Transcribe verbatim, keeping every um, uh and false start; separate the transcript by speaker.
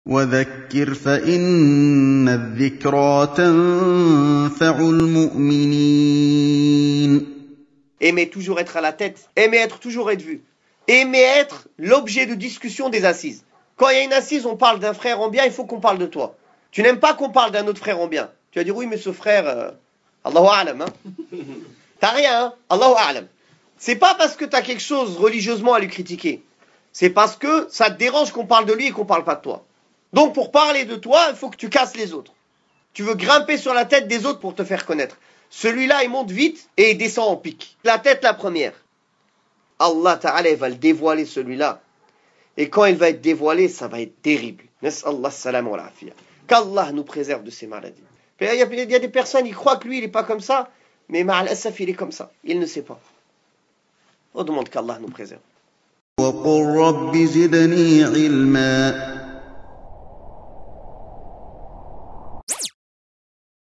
Speaker 1: وذكر فإن الذكرى تنفع المؤمنين.
Speaker 2: Aimer toujours être à la tête, aimer être toujours être vu, aimer être l'objet de discussion des assises. Quand il y a une assise, on parle d'un frère en bien, il faut qu'on parle de toi. Tu n'aimes pas qu'on parle d'un autre frère en bien. Tu vas dire oui mais ce frère, euh, Allahu A'lam, hein. T'as rien, hein, Allahu A'lam. C'est pas parce que t'as quelque chose religieusement à lui critiquer. C'est parce que ça te dérange qu'on parle de lui et qu'on parle pas de toi. Donc pour parler de toi, il faut que tu casses les autres. Tu veux grimper sur la tête des autres pour te faire connaître. Celui-là, il monte vite et il descend en pic. La tête la première. Allah Ta'ala, il va le dévoiler celui-là. Et quand il va être dévoilé, ça va être terrible. Nas'Allah salam wa l'afiyah. Qu'Allah nous préserve de ces maladies. Il y a, il y a des personnes, ils croient que lui, il n'est pas comme ça. Mais ma'al asaf, il est comme ça. Il ne sait pas. On demande qu'Allah nous préserve.
Speaker 1: وقل رب زدني علما